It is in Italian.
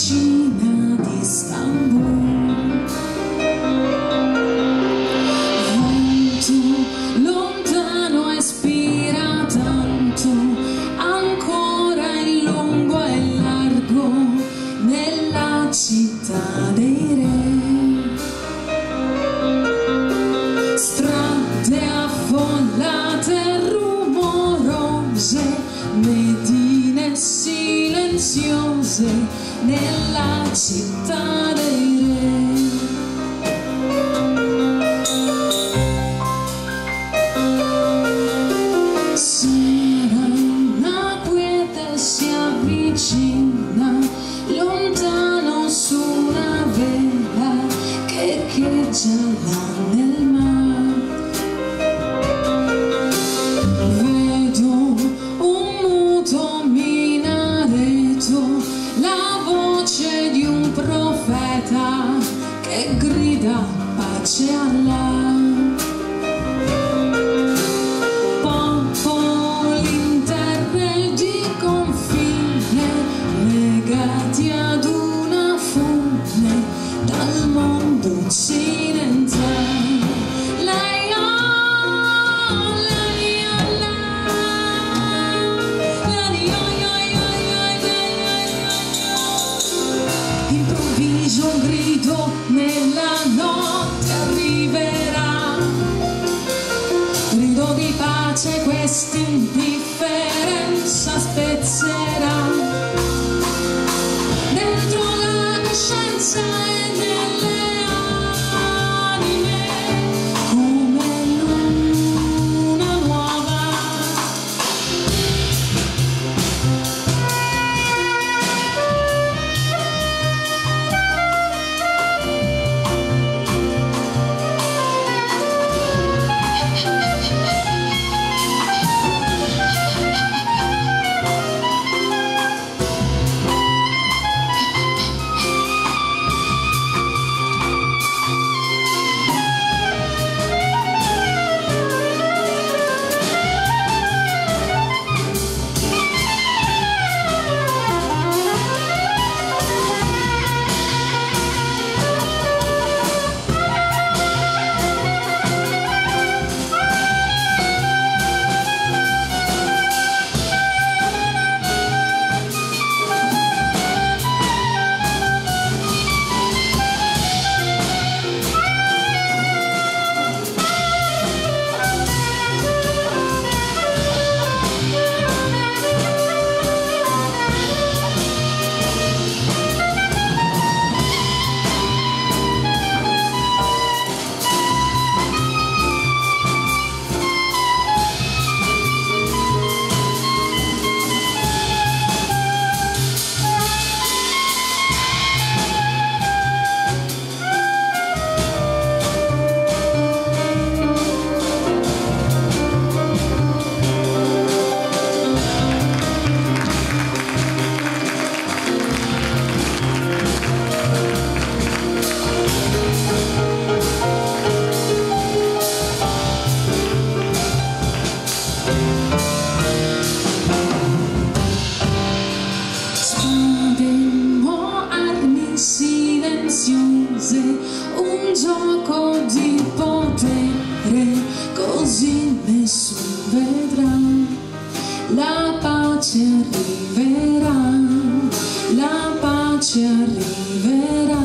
vicina di Istanbul. Vento lontano ispira tanto, ancora in lungo e largo nella città dei re. Strade affollate, rumorose, medine silenziose nella città dei re. Sera una quiete si avvicina, lontano su una vela che echeggia là nel mare. Vedo un muto minareto, la voce di un profeta che grida pace a Allah. Popoli in terre di confine, legati ad una fune dal mondo occidentale. Improvviso un grido nella notte arriverà, grido di pace, questa indifferenza spezzerà dentro la coscienza e nelle anime come luna nuova. Un gioco di potere, così nessuno vedrà. La pace arriverà, la pace arriverà.